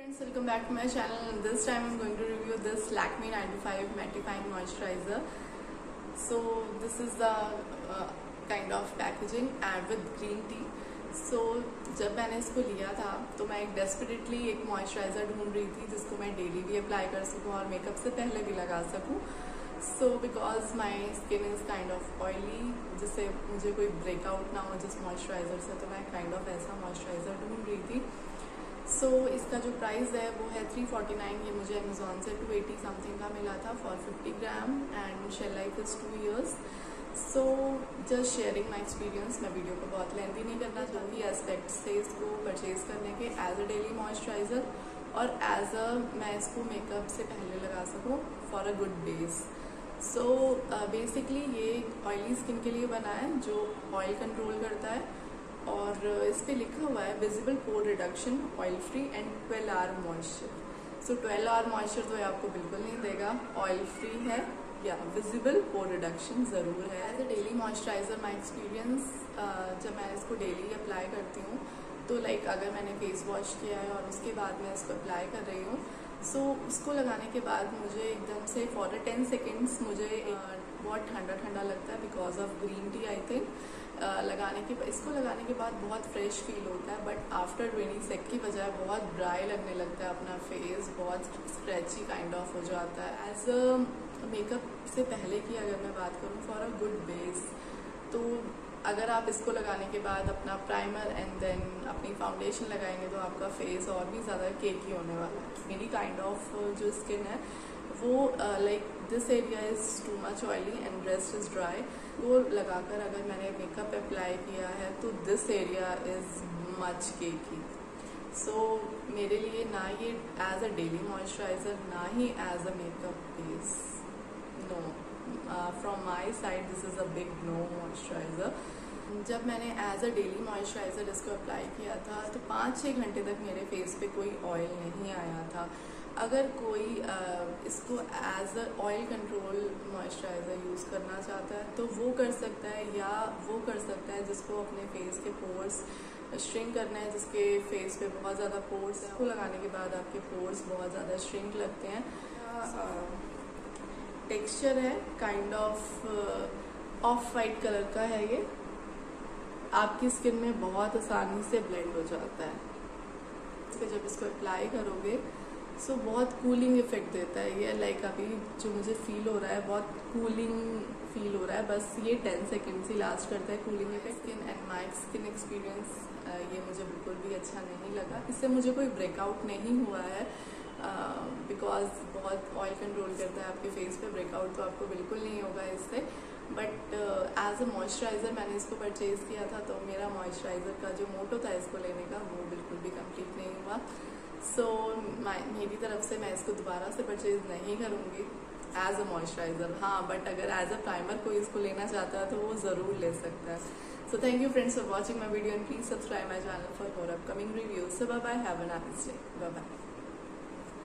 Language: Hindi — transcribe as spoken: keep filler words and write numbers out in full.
Friends, welcome back to my channel. This time I'm going to review this Lakme ninety-five Mattifying Moisturizer. So this is the uh, kind of packaging and with green tea. So जब मैंने इसको लिया था तो मैं एक डेस्परेटली एक मॉइस्चराइज़र ढूंढ रही थी जिसको मैं डेली भी अप्लाई कर सकूं और मेकअप से पहले भी लगा सकूं. So because my skin is kind of oily, जिससे मुझे कोई ब्रेकआउट ना हो जिस मॉइस्चराइज़र से, तो मैं काइंड ऑफ ऐसा मॉइस्चराइज़र ढूंढ रही थी. सो so, इसका जो प्राइस है वो है थ्री फोर्टी नाइन. ये मुझे अमेजोन से टू एटी समथिंग का मिला था for fifty gram and shelf life is two years. So just sharing my experience. मैं वीडियो को बहुत लेंथी नहीं करना चाहूँगी एस्पेक्ट से इसको परचेज करने के, एज अ डेली मॉइस्चराइज़र और एज अ मैं इसको मेकअप से पहले लगा सकूँ for a good base. So basically ये ऑयली स्किन के लिए बना है जो ऑयल कंट्रोल करता है और इस पे लिखा हुआ है visible pore reduction, oil free and twelve hour moisture. So twelve hour moisture तो ये आपको बिल्कुल नहीं देगा. ऑयल फ्री है या विजिबल पोर रिडक्शन ज़रूर है. As a daily moisturiser my experience, जब मैं इसको डेली अप्लाई करती हूँ तो लाइक like, अगर मैंने फेस वॉश किया है और उसके बाद मैं इसको अप्लाई कर रही हूँ, सो so, उसको लगाने के बाद मुझे एकदम से फॉर अ टेन सेकेंड्स मुझे uh, बहुत ठंडा ठंडा लगता है because of green tea I think. लगाने के इसको लगाने के बाद बहुत फ्रेश फील होता है, बट आफ्टर ट्वेंटी सेक की बजाय बहुत ड्राई लगने लगता है अपना फेस, बहुत स्क्रैची काइंड ऑफ हो जाता है. एज अ मेकअप से पहले की अगर मैं बात करूँ फॉर अ गुड बेस, तो अगर आप इसको लगाने के बाद अपना प्राइमर एंड देन अपनी फाउंडेशन लगाएंगे तो आपका फेस और भी ज़्यादा केकी होने वाला है. मेरी काइंड ऑफ जो स्किन है वो like this area is too much oily and rest is dry. वो लगाकर अगर मैंने मेकअप अप्लाई किया है तो this area is much cakey. So मेरे लिए ना ये एज अ डेली मॉइस्चराइज़र ना ही as a makeup base. No, from my side this is a big no moisturiser. जब मैंने एज अ डेली मॉइस्चराइज़र इसको अप्लाई किया था तो पाँच छः घंटे तक मेरे फेस पे कोई ऑयल नहीं आया था. अगर कोई uh, इसको as a oil control moisturiser use करना चाहता है तो वो कर सकता है, या वो कर सकता है जिसको अपने फेस के पोर्स श्रिंक करना है, जिसके फेस पे बहुत ज़्यादा पोर्स हैं. इसको लगाने के बाद आपके पोर्स बहुत ज़्यादा श्रिंक लगते हैं. टेक्सचर है kind of off white colour का है. ये आपकी स्किन में बहुत आसानी से ब्लेंड हो जाता है. फिर जब इसको अप्लाई करोगे सो so, बहुत कूलिंग इफेक्ट देता है ये. लाइक like अभी जो मुझे फील हो रहा है बहुत कूलिंग फील हो रहा है. बस ये टेन सेकेंड्स ही लास्ट करता है cooling effect. Skin and my skin experience ये मुझे बिल्कुल भी अच्छा नहीं लगा. इससे मुझे कोई ब्रेकआउट नहीं हुआ है बिकॉज uh, बहुत ऑयल कंट्रोल करता है आपके फेस पे. ब्रेकआउट तो आपको बिल्कुल नहीं होगा इससे. बट एज अ मॉइस्चराइज़र मैंने इसको परचेज़ किया था तो मेरा मॉइस्चराइज़र का जो मोटो था इसको लेने का वो बिल्कुल भी कंप्लीट नहीं हुआ. सो so, मेरी तरफ से मैं इसको दोबारा से परचेज़ नहीं करूँगी एज अ मॉइस्चराइज़र. हाँ, बट अगर एज अ प्राइमर कोई इसको लेना चाहता है तो वो ज़रूर ले सकता है. So thank you friends for watching my video and please subscribe my channel for more upcoming reviews. So bye bye, have a nice day. Bye bye.